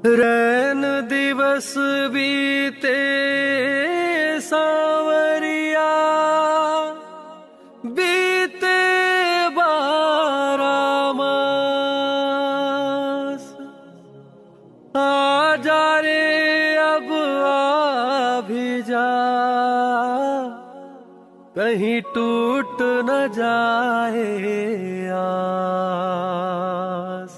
रैन दिवस बीते सांवरिया, बीते 12 मास। आ जा रे अब आ भी जा, कहीं टूट न जाए आस।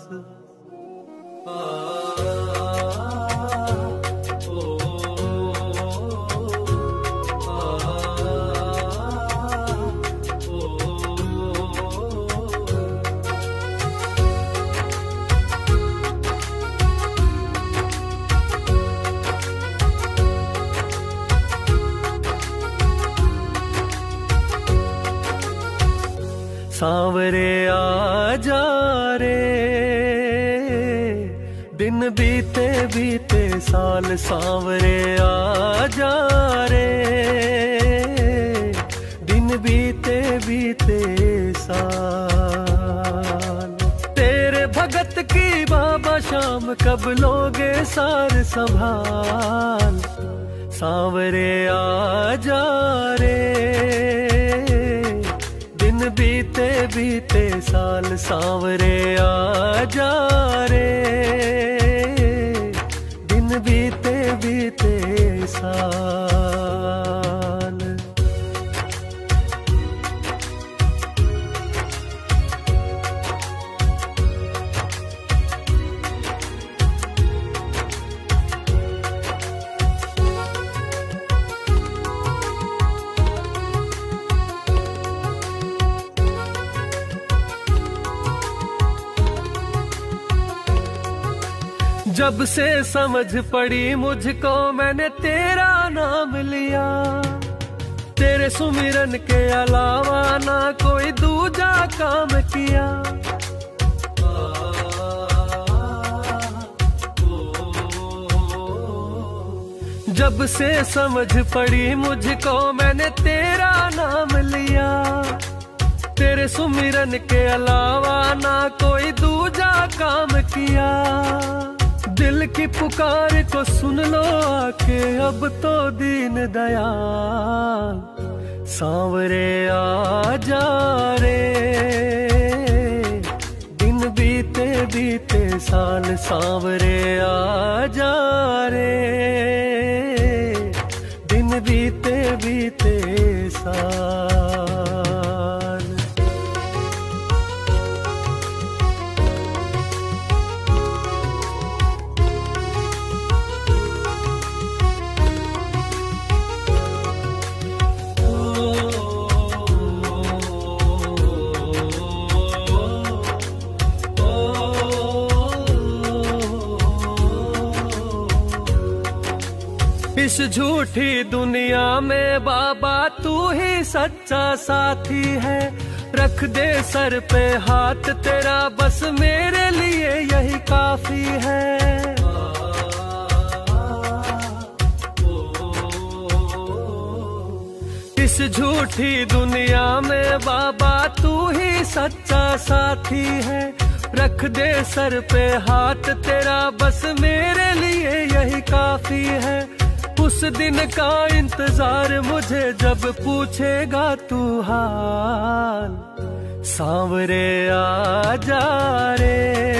सांवरे आ जा रे, दिन बीते बीते साल। सांवरे आ जा रे, दिन बीते बीते साल। तेरे भगत की बाबा शाम कब लोगे सार संभाल। सांवरे आ जा रे, दिन बीते बीते साल। सांवरे आ जा रे, दिन बीते बीते साल। जब से समझ पड़ी मुझको मैंने तेरा नाम लिया। तेरे सुमिरन के अलावा ना कोई दूजा काम किया। जब से समझ पड़ी मुझको मैंने तेरा नाम लिया। तेरे सुमिरन के अलावा ना कोई दूजा काम किया। दिल की पुकार को सुन लो आके अब तो दीन दयाल। सांवरे आ जा रे, दिन बीते बीते साल। सांवरे आ जा रे, दिन बीते बीते साल। इस झूठी दुनिया में बाबा तू ही सच्चा साथी है। रख दे सर पे हाथ तेरा, बस मेरे लिए यही काफी है। इस झूठी दुनिया में बाबा तू ही सच्चा साथी है। रख दे सर पे हाथ तेरा, बस मेरे लिए यही काफी है। उस दिन का इंतजार मुझे जब पूछेगा तू हाल। सांवरे आ जा रे,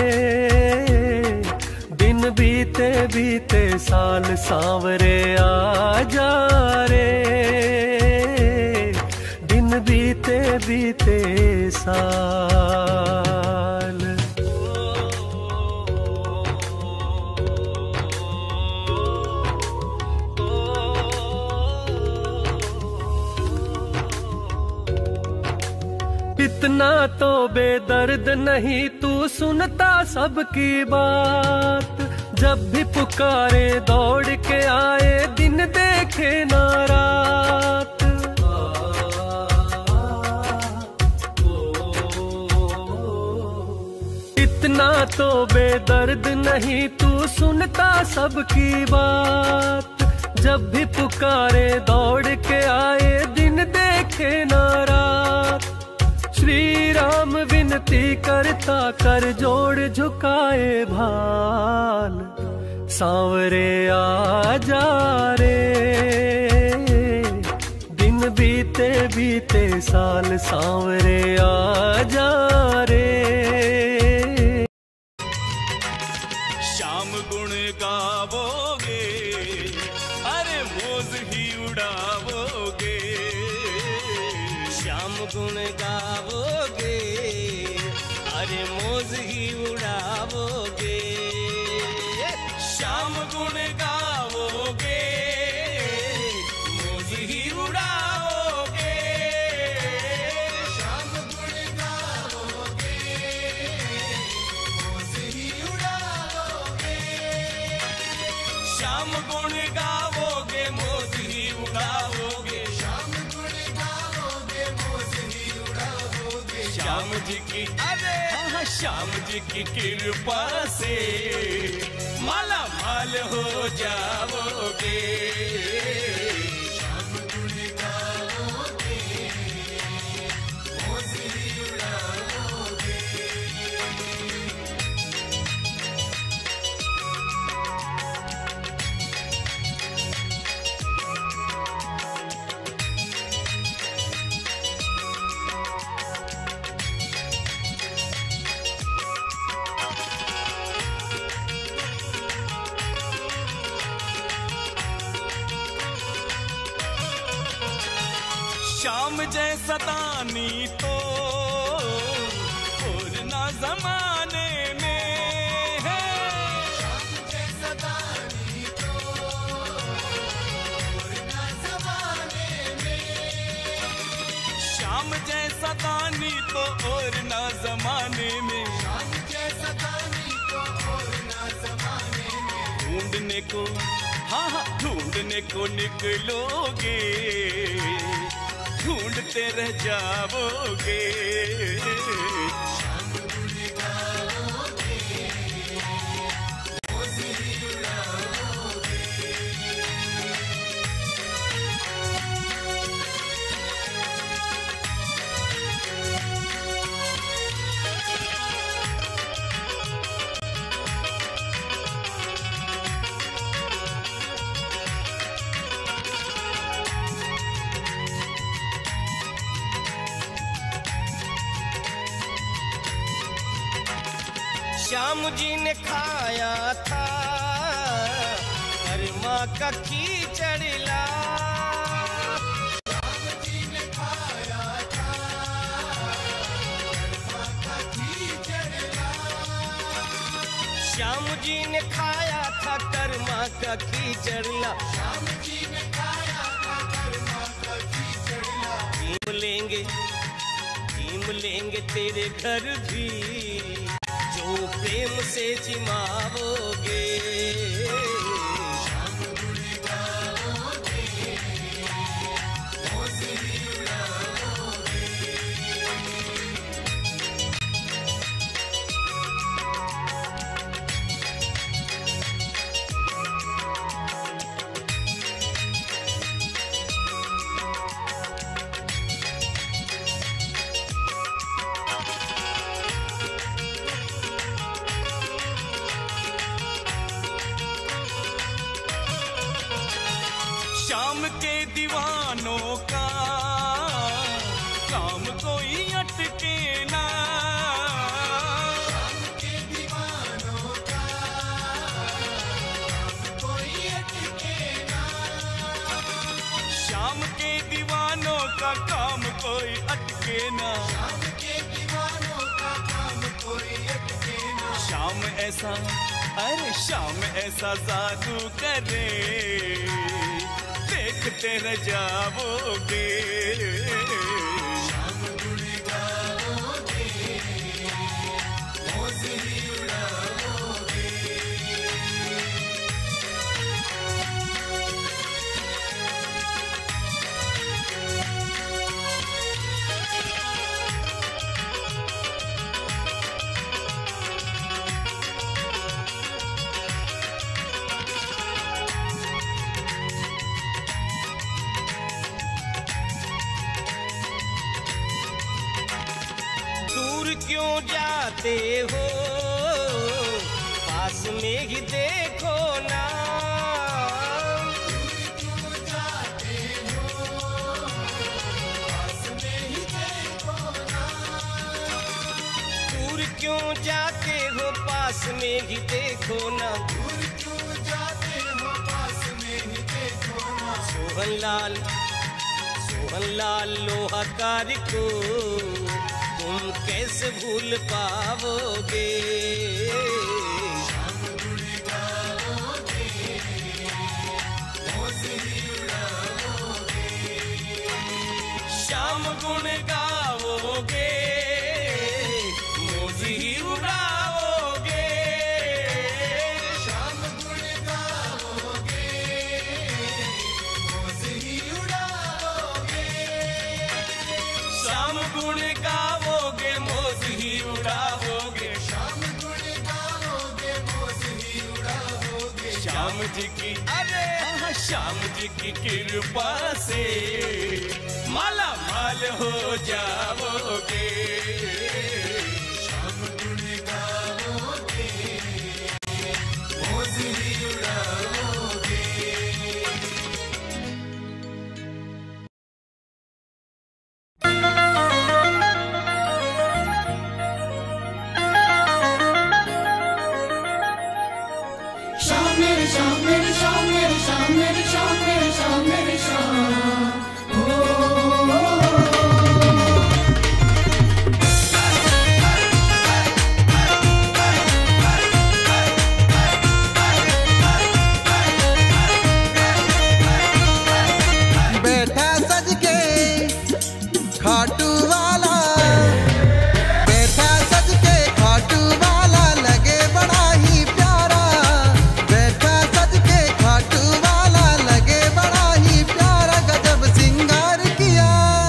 दिन बीते बीते साल। सांवरे आ जा रे, दिन बीते बीते साल। इतना तो बेदर्द नहीं तू सुनता सबकी बात। जब भी पुकारे दौड़ के आए, दिन देखे ना रात। इतना तो बेदर्द नहीं तू सुनता सबकी बात। जब भी पुकारे दौड़ के आए, दिन देखे ना रात। श्री राम विनती करता कर जोड़ झुकाए भाल। सांवरे आ जा रे, दिन बीते बीते साल सांवरे आ जा रे। श्याम गुण गावोगे, अरे मौज ही उड़ावोगे। श्याम गुण गावोगे, अरे मौज ही उड़ावोगे। श्याम गुण गावोगे, मौज ही उड़ाओगे। श्याम गुण गावोगे, मौज ही उड़ाओगे। श्याम गुण गावोगे, मौज ही उड़ाओगे। श्याम गुण गावोगे, मौज ही उड़ाओगे। श्याम जी की, अरे हाँ, श्याम जी की कृपा से माला माल हो जाओगे। श्याम गुण गावोगे, मौज ही उड़ाओगे। श्याम जैसा दानी तो और ना जमाने में है। श्याम जैसा दानी तो और ना ज़माने में। श्याम जैसा दानी तो और ना जमाने में। श्याम जैसा दानी तो और ना ज़माने में। ढूंढने को, हाँ हाँ, ढूंढने को निकलोगे, ढूंढते रह जाओगे। श्याम गुण गावोगे, मौज ही उड़ाओगे। श्याम जी ने खाया था कर्मा का कीचड़िला। श्याम जी ने खाया था कर्मा का कीचड़िला। श्याम जी ने खाया था कर्मा का कीचड़िला। श्याम जी ने खाया था कर्मा का कीचड़िला। टीम लेंगे तेरे घर भी, जो प्रेम से जिमावोगे। श्याम गुण गावोगे, मौज ही उड़ाओगे। श्याम के दीवानों का काम कोई अटके ना। श्याम के दीवानों का काम कोई अटके ना। श्याम के दीवानों का काम कोई अटके ना। श्याम के दीवानों का काम कोई अटके ना। श्याम ऐसा, अरे श्याम ऐसा जादू करे, देखते रह जाओगे। श्याम गुण गावोगे, मौज ही उड़ाओगे। क्यों जाते हो, पास में ही देखो ना। पास में ही देखो ना, दूर क्यों जाते हो, पास में ही देखो ना। सोहन लाल लोहाकार को तुम कैसे भूल पाओगे। शाम गुण गाओगे, मौज ही उड़ाओगे। श्याम गुण गाओगे, मौज ही उड़ाओगे। शाम गुण गाओगे, मौज ही उड़ाओगे। श्याम गुण गाओगे, मौज ही उड़ाओगे। शाम गुण गाओगे, मौज ही उड़ाओगे। श्याम जी की श्याम जी की कृपा से माला माल हो जाओगे। शाम गुण गाओगे, मौज ही उड़ाओगे। शाम मेरी शाम मेरी शाम मेरी शाम मेरी शाम मेरी शाम मेरी शाम ओ बैठा सज के खाटू वाला, बैठा सज के खाटू वाला लगे बड़ा ही प्यारा। बैठा सज के खाटू वाला लगे बड़ा ही प्यारा। गजब सिंगार किया,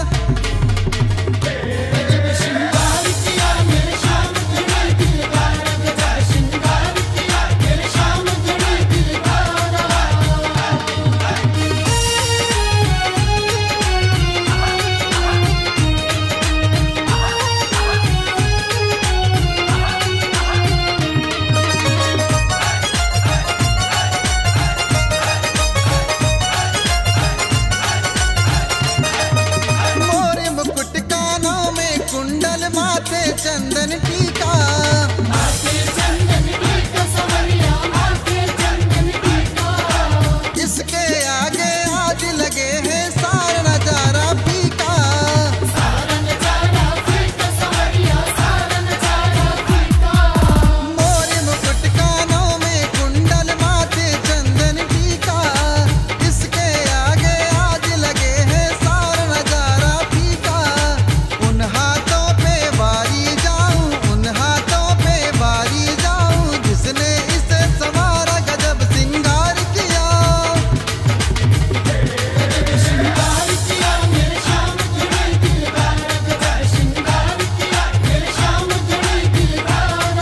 गजब श्रृंगार किया मेरे शाम घड़ी दिलदार। गजब श्रृंगार किया मेरे शाम घड़ी दिलदार। मोरे मुकुट कानों में कुंडल, माथे चंदन टीका। माथे चंदन टीका सवरिया, माथे चंदन टीका। इसके आगे आज लगे हैं सारा नजारा फीका। सारा नजारा फीका सवरिया, सारा नजारा फीका। मोरे मुकुट कानों में कुंडल, माथे चंदन टीका। इसके आगे आज लगे हैं सारा नजारा फीका। उन हाथों पे बारी जाऊं, उन हाथों पे बारी जाऊं, जिसने इसे संवारा। गजब सिंगार किया, गजब श्रृंगार किया मेरे शाम घड़ी दिलदार। गजब श्रृंगार किया मेरे शाम घड़ी दिलदार।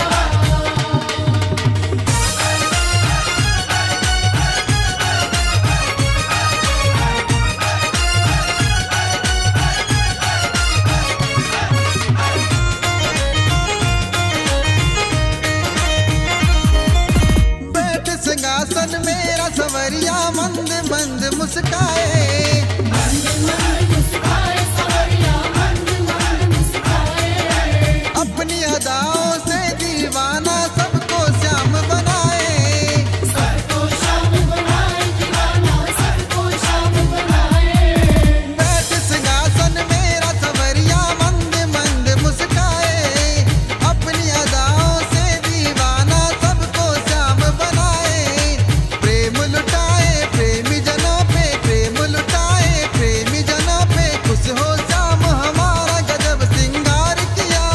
बैठ सिंहासन मेरा सवरिया, मंद मंद मुस्काए। मंद मंद मुस्काए सवरिया, मंद मंद मुस्काए। अपनी अदाओं से दीवाना सबको श्याम बनाए। सबको शाम बनाए दीवाना, सबको शाम बनाए। बैठ सिंहासन मेरा सवरिया, मंद मंद मुस्काए। अपनी अदाओं से दीवाना सबको श्याम बनाए। प्रेम लुटाए प्रेमी जनों पे, प्रेम लुटाए प्रेमी जनों पे। खुश हो श्याम हमारा, गजब सिंगार किया।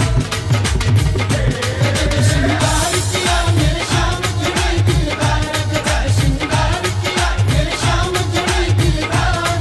गजब श्रृंगार किया मेरे शाम घड़ी दिलदार। गजब श्रृंगार किया मेरे शाम घड़ी दिलदार।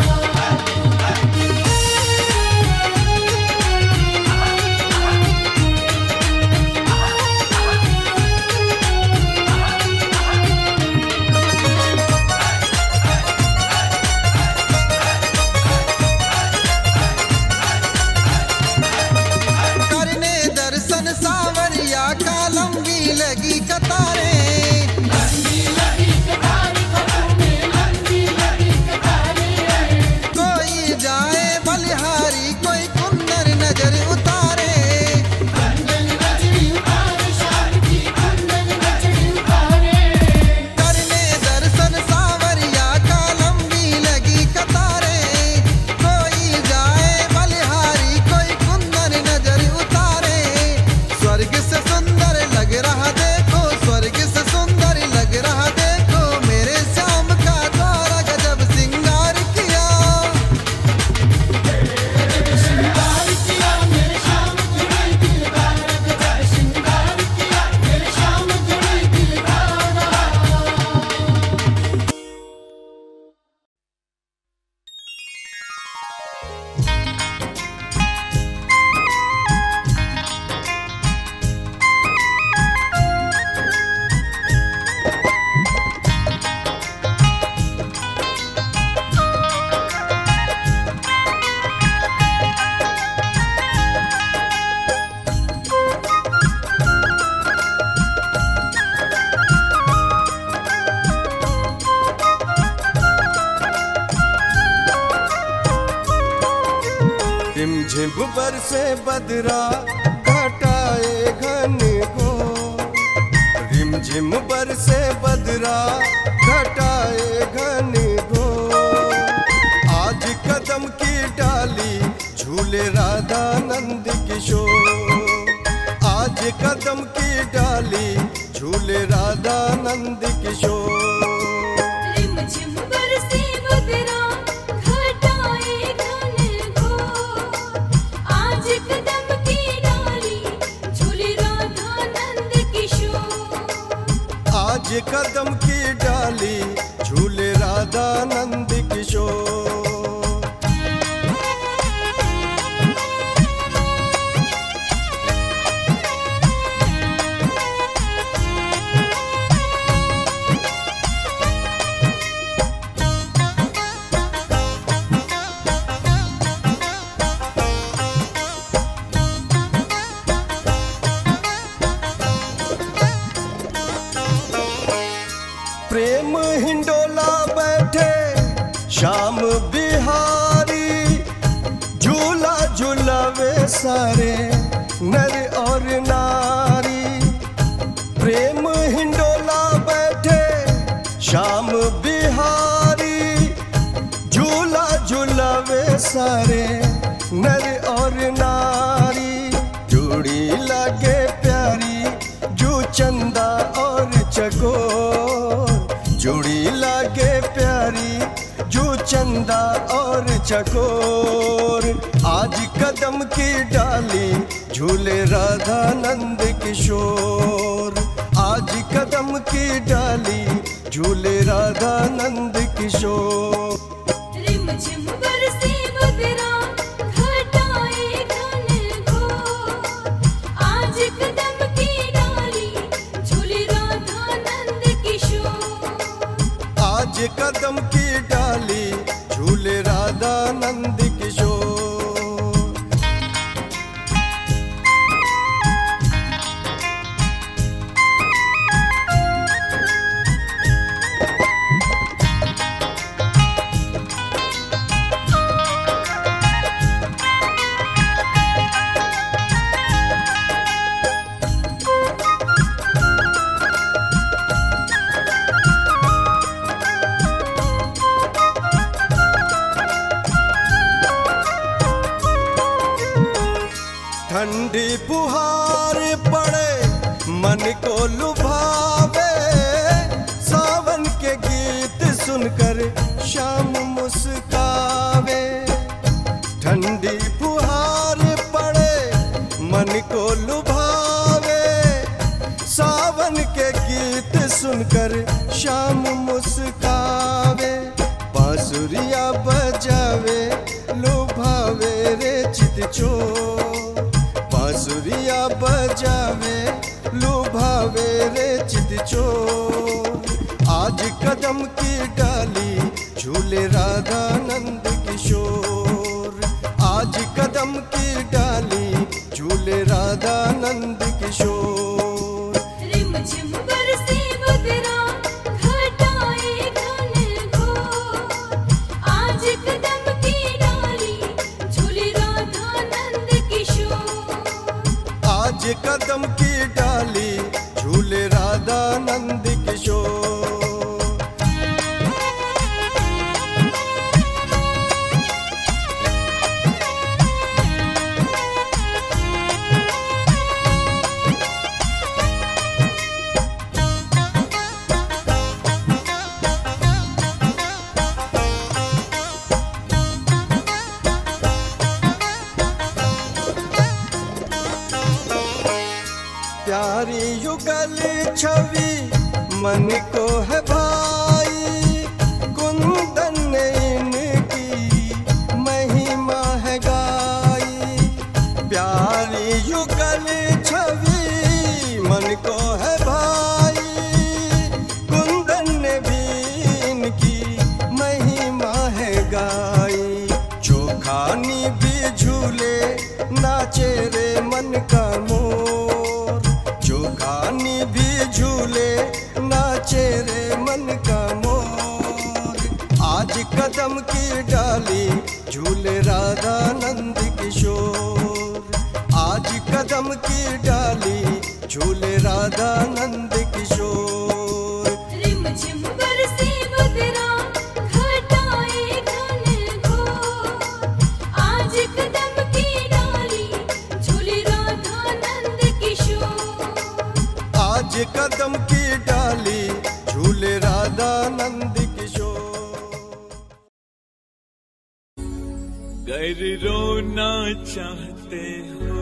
करने दर्शन सावरिया का लंबी लगी कतारें। लंबी लगी कतारें, कब्रों में लंबी लगी कतारें। कोई जाए बलिहारी, कोई कुंदर नजर उतारे। कंगन गजरी उतारे, शाम बरसे बदरा घटाए घन घोर, रिमझिम बरसे बदरा घटाए घन घोर। आज कदम की डाली झूले राधा नंद किशोर, आज कदम की डाली झूले राधा नंद किशोर। रिमझिम बरसे बदरा घटाए घन घोर, आज कदम की डाली झूले राधा नंद किशोर। आज कदम की डाली झूले राधा नंद किशोर। प्रेम हिंडोला बैठे श्याम बिहारी, झूला झूलावे सारे नर और नारी। प्रेम हिंडोला बैठे श्याम बिहारी, झूला झूलावे सारे नर और नारी। जोड़ी लागे प्यारी जो चंदा और चकोर, जोड़ी लागे प्यारी जो चंदा और चकोर। आज कदम की डाली झूले राधा नंद किशोर, आज कदम की डाली झूले राधा नंद किशोर। रिमझिम बरसे बदरा घटाए घन घोर, आज कदम की डाली झूले राधा नंद किशोर। आज कदम की डाली झूले राधा नंद किशोर। ठंडी फुहार पड़े मन को लुभावे, सावन के गीत सुनकर शाम मुस्कावे। ठंडी फुहार पड़े मन को लुभावे, सावन के गीत सुनकर शाम मुस्कावे। बांसुरिया बजावे लुभावे रे चित चोर, बांसुरिया बजावे लुभावे रे चित चोर। आज कदम की डाली झूले राधा नंद किशोर, आज कदम की डाली झूले राधा नंद किशोर। रिमझिम बरसे बदरा घटाए घन घोर, आज कदम की डाली झूले राधा नंद किशोर। आज कदम की डाली झूले राधा नंद किशोर। प्यारी युगल छवि मन को है भाई, कुंदन ने इनकी महिमा है गाई। प्यारी युगल छवि मन को है भाई, कुंदन ने भी इनकी महिमा है गाई। चोखानी भी झूले नाचे रे मन का मोर, चोखानी भी झूले नाचे रे मन का मोर। आज कदम की डाली झूले राधा नंद किशोर, राधा नंद किशोर। रिमझिम बरसे बदरा घटाए घन घोर, आज कदम की डाली झूले राधा नंद किशोर। आज कदम की डाली झूले राधा नंद किशोर। गर रोना चाहते हो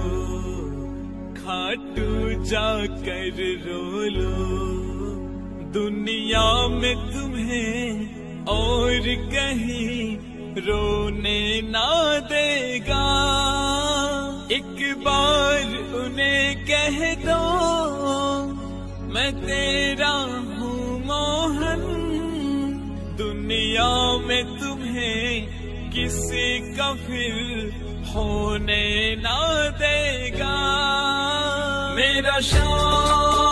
खाटू जाकर रो लो, दुनिया में तुम्हें और कहीं रोने ना देगा। एक बार उन्हें कह दो मैं तेरा हूँ मोहन, दुनिया में तुम्हें किसी का फिर होने ना देगा। मेरा शाम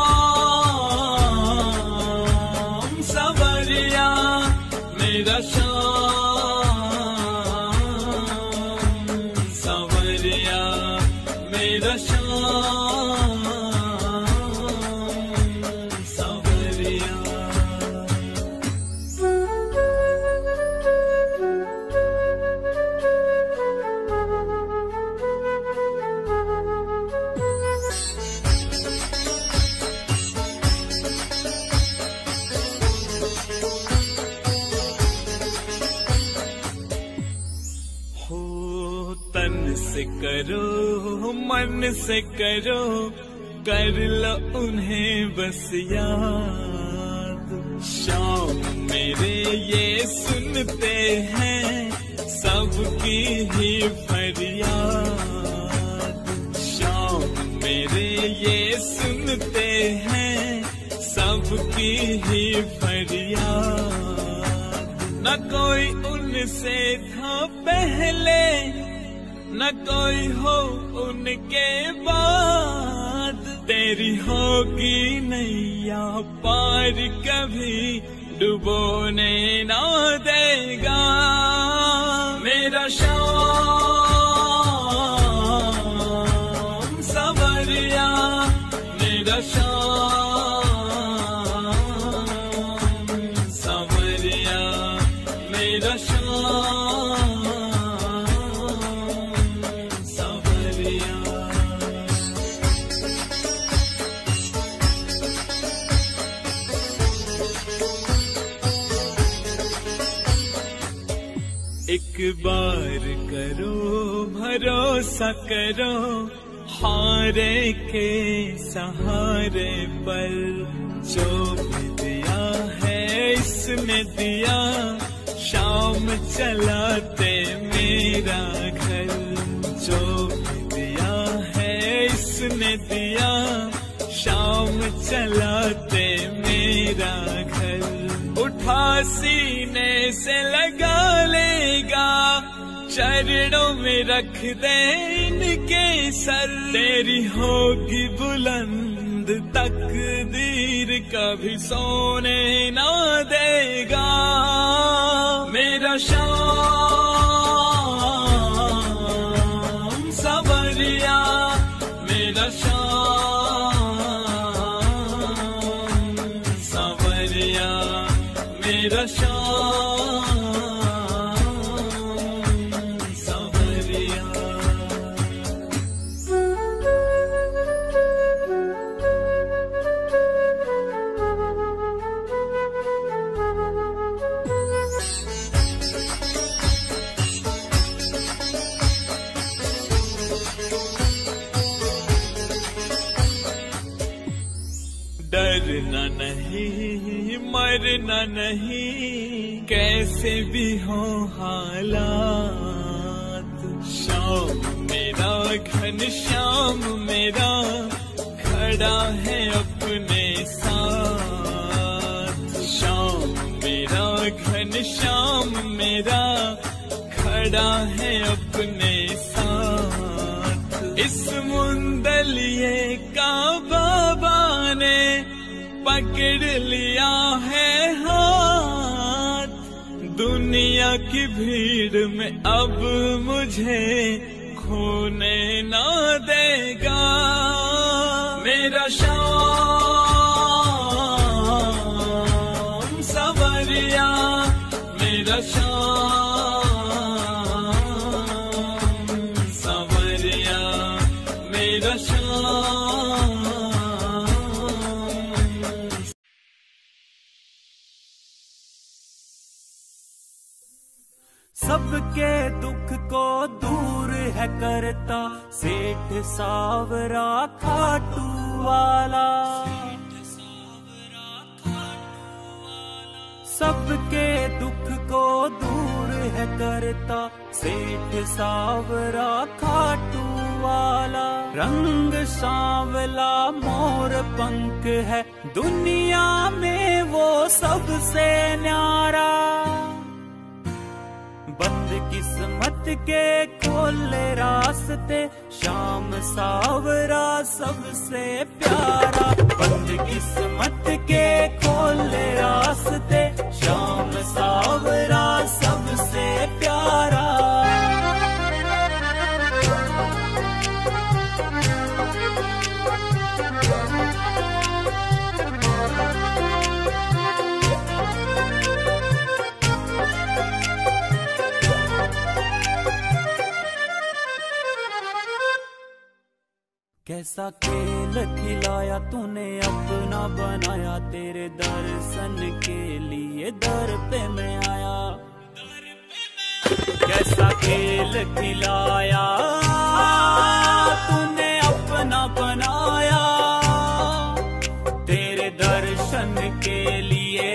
सवरिया, मेरा शाम सवरिया, मेरा शाम सवरिया। तन से करो मन से करो, कर लो उन्हें बस याद। शाम मेरे ये सुनते हैं सबकी ही फरियाद। शाम मेरे ये सुनते हैं सबकी ही फरियाद। न कोई उनसे था पहले, न कोई हो उनके बाद। तेरी होगी नैया पार कभी डुबोने ना देगा। मेरा शाम सवरिया, मेरा शाम सवरिया, मेरा शाम सवरिया। एक बार करो भरोसा करो, हारे के सहारे पर। जो भी दिया है इसने दिया, शाम चलाते मेरा घर। जो भी दिया है इसने दिया, शाम चलाते मेरा घर। उठा सीने से लगा लेगा, चरणों में रख दे इनके सर। तेरी होगी बुलंद तकदीर, कभी सोने ना देगा। मेरा शाम सवरिया, मेरा शाम सवरिया, मेरा शाम सवरिया। डरना नहीं मरना नहीं, कैसे भी हो हालात। शाम मेरा घन श्याम मेरा खड़ा है अपने साथ। शाम मेरा घन श्याम मेरा खड़ा है अपने साथ। इस मुंदलिए का बाबा ने पकड़ लिया है हाथ। दुनिया की भीड़ में अब मुझे खोने ना देगा। मेरा श्याम सवरिया, मेरा श्याम सवरिया, मेरा श्याम। सबके दुख को दूर है करता सेठ सावरा खाटू वाला। सबके दुख को दूर है करता सेठ सावरा खाटू वाला। रंग सांवला मोर पंख है दुनिया में वो सबसे न्यारा। बंद किस्मत के खोले रास्ते श्याम सावरा सबसे प्यारा। बंद किस्मत के खोले रास्ते श्याम सावरा सबसे प्यारा। कैसा खेल खिलाया तूने अपना बनाया, तेरे दर्शन के लिए दर पे मैं आया। कैसा खेल खिलाया तूने अपना बनाया, तेरे दर्शन के लिए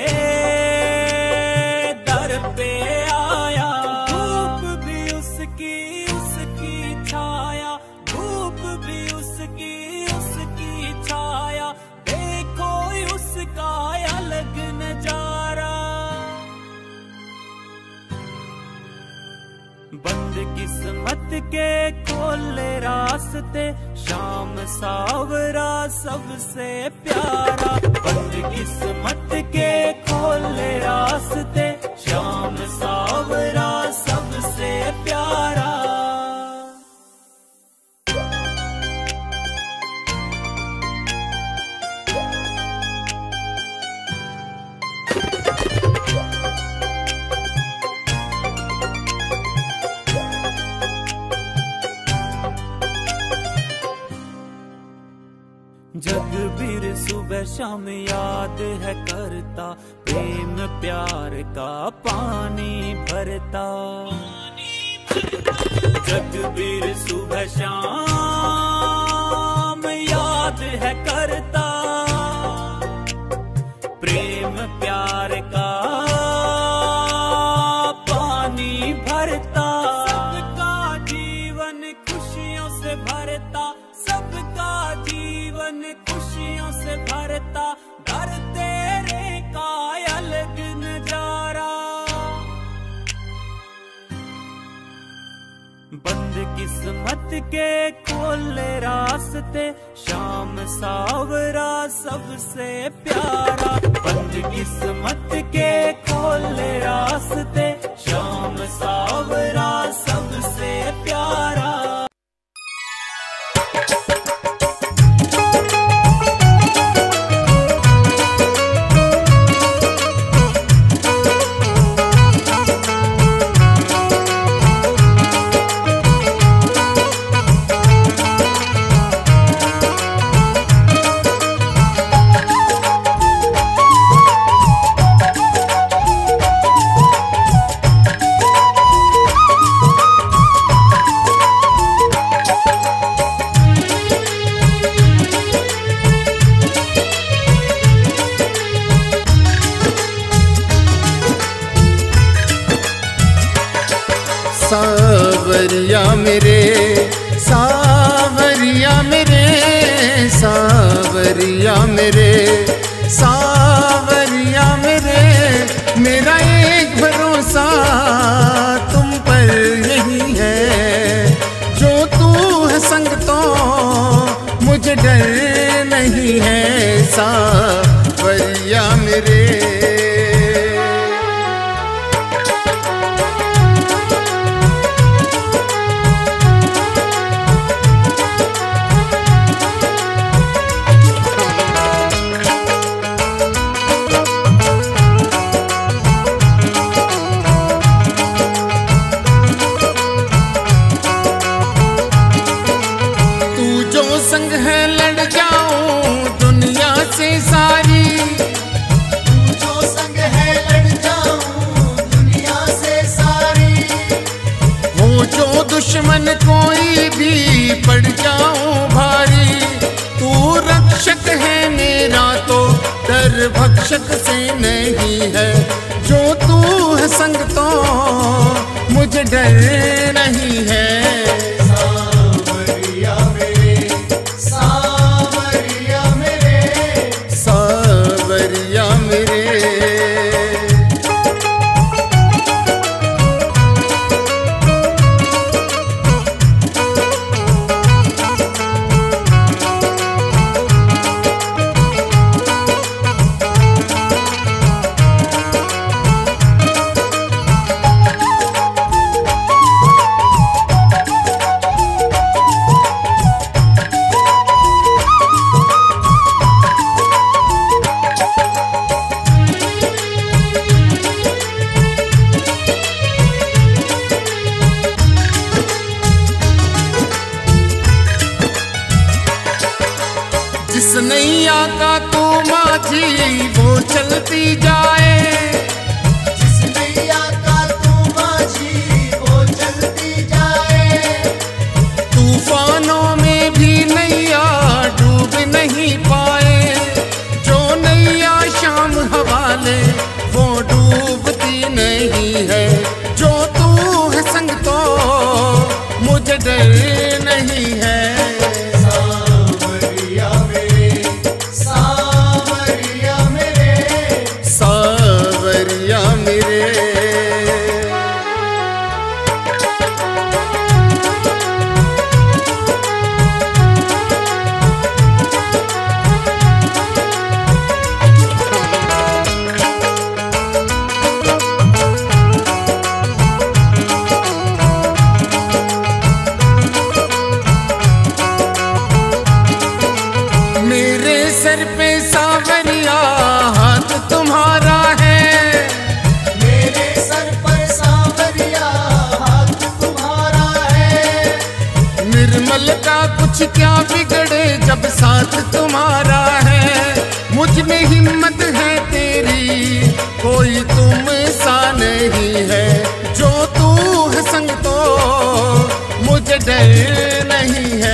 दर पे आया। धूप भी उसकी छाया, धूप भी उसकी छाया, देखो उसका अलग नजारा। बंद किस्मत के खोले रास्ते श्याम सावरा सबसे प्यारा। बंद किस्मत के खोले रास्ते श्याम सावरा सबसे प्यारा। जगबीर सुबह शाम याद है करता, प्रेम प्यार का पानी भरता। जगबीर सुबह शाम याद है करता, प्रेम प्यार का पानी भरता। सबका जीवन खुशियों से भरता, सबका जीवन खुशियों से भरता। घर तेरे का अलग नजारा। बंद किस्मत के खोले रास्ते श्याम सावरा सबसे प्यारा। बंद किस्मत के खोले रास्ते श्याम सावरा सबसे प्यारा। सावरिया मेरे, सावरिया मेरे, सावरिया मेरे, सावरिया मेरे। मेरा एक भरोसा तुम पर यही है, जो तू है संग तो मुझे डर नहीं है। सावरिया मेरे, भक्षक से नहीं है। जो तू है संग तो मुझे डर नहीं है। सावरिया मेरे, सावरिया मेरे, सावरिया मेरे। जिस नैया का तू माझी वो चलती जाए, जिस नैया का तू माझी वो चलती जाए। तूफानों में भी नैया डूब नहीं पाए। जो नैया शाम हवाले वो डूबती नहीं है। जो तू है संग तो मुझे डर नहीं है। सावरिया मेरे, सावरिया मेरे, सावरिया मेरे। मेरे सर पे सावरिया हाथ तुम्हारा है। मेरे सर पर सावरिया हाथ तुम्हारा है। निर्मल का कुछ क्या बिगड़े जब साथ तुम्हारा है। मुझ में हिम्मत है तेरी कोई तुम सा नहीं है। जो तू है संग तो मुझे डर नहीं है।